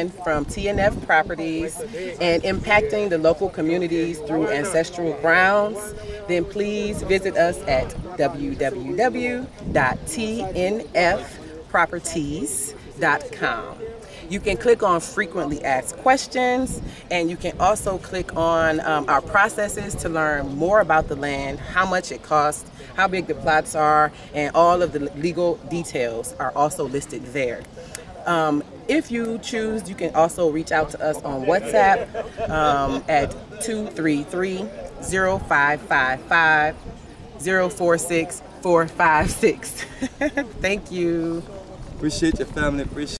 land from TNF properties and impacting the local communities through ancestral grounds, then please visit us at www.tnfproperties.com. You can click on frequently asked questions, and you can also click on our processes to learn more about the land, how much it costs, how big the plots are, and all of the legal details are also listed there. If you choose, you can also reach out to us on WhatsApp at 233-0555-046456. Thank you. Appreciate your family. Appreciate